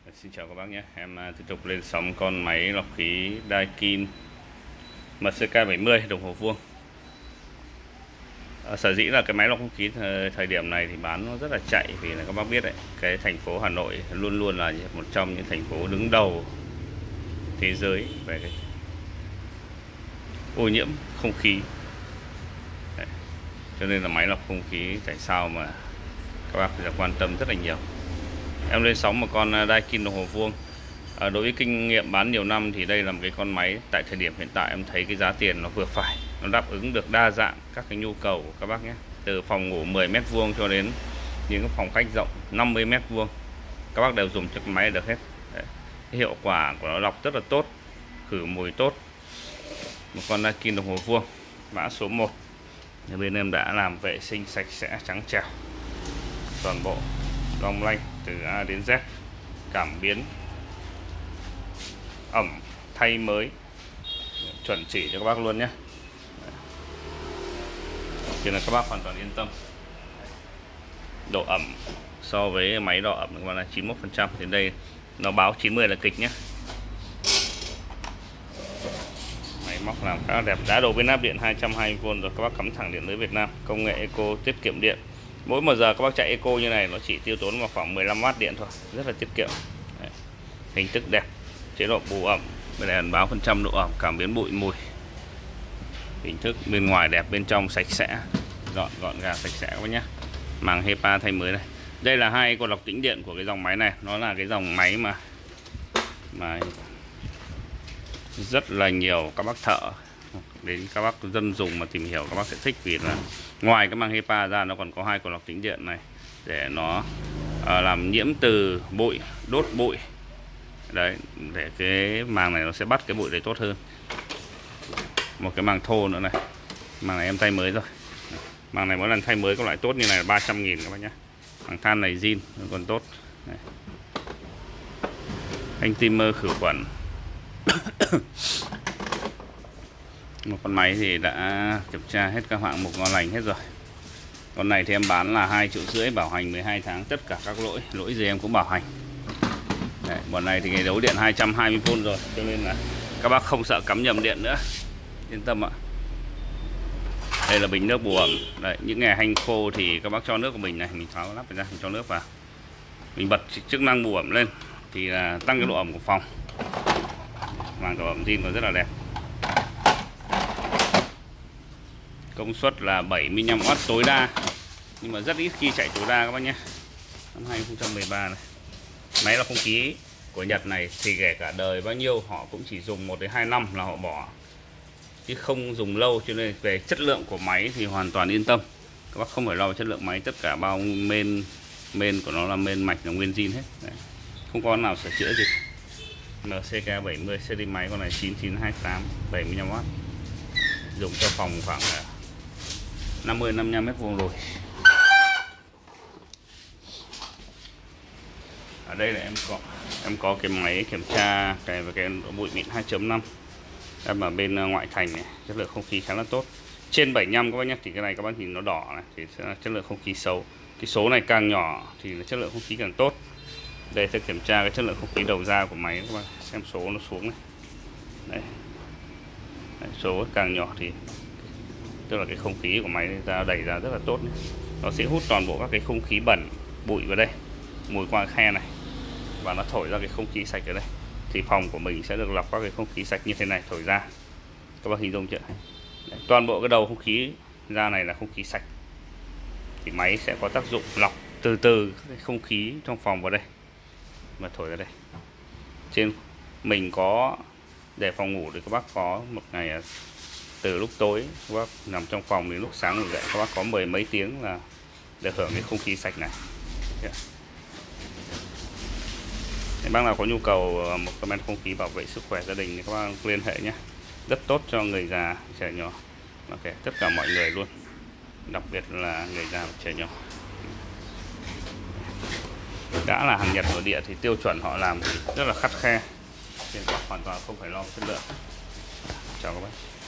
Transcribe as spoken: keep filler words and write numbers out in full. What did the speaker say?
Xin chào các bác nhé, em tiếp tục lên sóng con máy lọc khí Daikin em xê ca bảy mươi đồng hồ vuông. À, sở dĩ là cái máy lọc không khí thời, thời điểm này thì bán nó rất là chạy, vì là các bác biết đấy, cái thành phố Hà Nội luôn luôn là một trong những thành phố đứng đầu thế giới về cái ô nhiễm không khí. Đấy. Cho nên là máy lọc không khí tại sao mà các bác phải quan tâm rất là nhiều. Em lên sóng một con Daikin đồng hồ vuông. À, đối với kinh nghiệm bán nhiều năm thì đây là một cái con máy tại thời điểm hiện tại em thấy cái giá tiền nó vừa phải, nó đáp ứng được đa dạng các cái nhu cầu của các bác nhé. Từ phòng ngủ mười mét vuông cho đến những cái phòng khách rộng năm mươi mét vuông, các bác đều dùng chiếc máy được hết. Đấy. Cái hiệu quả của nó lọc rất là tốt, khử mùi tốt. Một con Daikin đồng hồ vuông mã số một. Bên em đã làm vệ sinh sạch sẽ trắng trẻo toàn bộ, long lanh từ A đến Z, cảm biến, ẩm, thay mới, chuẩn chỉ cho các bác luôn nhé. Cho nên các bác hoàn toàn yên tâm. Độ ẩm so với máy đo ẩm các bạn là chín mươi mốt phần trăm, thì đây nó báo chín mươi là kịch nhé. Máy móc làm khá là đẹp, đã đổ bên áp điện hai trăm hai mươi vôn rồi, các bác cắm thẳng điện lưới Việt Nam, công nghệ eco, tiết kiệm điện. Mỗi một giờ các bác chạy eco như này nó chỉ tiêu tốn vào khoảng mười lăm oát điện thôi, rất là tiết kiệm. Đấy. Hình thức đẹp, chế độ bù ẩm, bên này ẩn báo phần trăm độ ẩm, cảm biến bụi mùi. Hình thức bên ngoài đẹp, bên trong sạch sẽ, gọn gọn gàng sạch sẽ các bác nhé. Màng HEPA thay mới này. Đây là hai con lọc tĩnh điện của cái dòng máy này, nó là cái dòng máy mà mà rất là nhiều các bác thợ đến các bác dân dùng mà tìm hiểu các bác sẽ thích, vì là ngoài cái màng HEPA ra nó còn có hai con lọc tĩnh điện này để nó à, làm nhiễm từ bụi, đốt bụi. Đấy, để cái màng này nó sẽ bắt cái bụi đấy tốt hơn. Một cái màng thô nữa này, màng này em thay mới rồi. Màng này mỗi lần thay mới có loại tốt như này là ba trăm nghìn các bác nhé. Màng than này zin còn tốt. Đấy. Anh timer khử khuẩn. Một con máy thì đã kiểm tra hết các hạng mục ngon lành hết rồi. Con này thì em bán là hai triệu rưỡi, bảo hành mười hai tháng, tất cả các lỗi, lỗi gì em cũng bảo hành. Đấy, bọn này thì cái đấu điện hai trăm hai mươi vôn rồi, cho nên là các bác không sợ cắm nhầm điện nữa, yên tâm ạ. Đây là bình nước bù ẩm. Đấy, những ngày hanh khô thì các bác cho nước của mình này, mình tháo lắp ra, mình cho nước vào, mình bật chức năng bù ẩm lên thì là tăng cái độ ẩm của phòng. Màng độ ẩm zin còn rất là đẹp. Công suất là bảy mươi lăm oát tối đa, nhưng mà rất ít khi chạy tối đa các bác nhé. Năm hai không một ba này. Máy lọc không khí của Nhật này thì kể cả đời bao nhiêu họ cũng chỉ dùng một đến hai năm là họ bỏ, chứ không dùng lâu, cho nên về chất lượng của máy thì hoàn toàn yên tâm. Các bác không phải lo về chất lượng máy, tất cả bao main main của nó là main mạch là nguyên zin hết. Đấy. Không có nào sửa chữa gì. em xê ca bảy mươi series máy con này chín chín hai tám, bảy mươi lăm oát. Dùng cho phòng khoảng năm mươi năm mươi lăm mét vuông rồi. Ở đây là em có em có cái máy kiểm tra cái với cái bụi mịn hai chấm năm. Em ở bên ngoại thành này, chất lượng không khí khá là tốt. Trên bảy mươi lăm các bác nhé, thì cái này các bác nhìn nó đỏ này thì sẽ là chất lượng không khí xấu. Cái số này càng nhỏ thì chất lượng không khí càng tốt. Đây sẽ kiểm tra cái chất lượng không khí đầu ra của máy, các bác xem số nó xuống này. Đây. Đấy, số càng nhỏ thì tức là cái không khí của máy ra đẩy ra rất là tốt này. Nó sẽ hút toàn bộ các cái không khí bẩn, bụi vào đây, mùi qua khe này, và nó thổi ra cái không khí sạch ở đây. Thì phòng của mình sẽ được lọc các cái không khí sạch như thế này thổi ra. Các bác hình dung chưa? Đấy, toàn bộ cái đầu không khí ra này là không khí sạch, thì máy sẽ có tác dụng lọc từ từ cái không khí trong phòng vào đây và thổi ra đây. Trên mình có để phòng ngủ thì các bác có một ngày từ lúc tối các bác nằm trong phòng đến lúc sáng ngủ dậy, các bác có mười mấy tiếng là được hưởng cái không khí sạch này. Yeah. Nếu bác nào có nhu cầu một cái men không khí bảo vệ sức khỏe gia đình thì các bác liên hệ nhé. Rất tốt cho người già, trẻ nhỏ, okay, tất cả mọi người luôn, đặc biệt là người già và trẻ nhỏ. Đã là hàng Nhật nội địa thì tiêu chuẩn họ làm thì rất là khắt khe, nên hoàn toàn không phải lo chất lượng. Chào các bác.